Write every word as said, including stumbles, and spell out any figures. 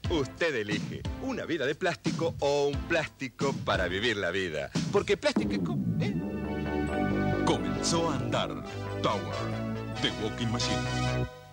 Usted elige una vida de plástico o un plástico para vivir la vida. Porque plástico... ¿eh? Comenzó a andar Tower, The Walking Machine.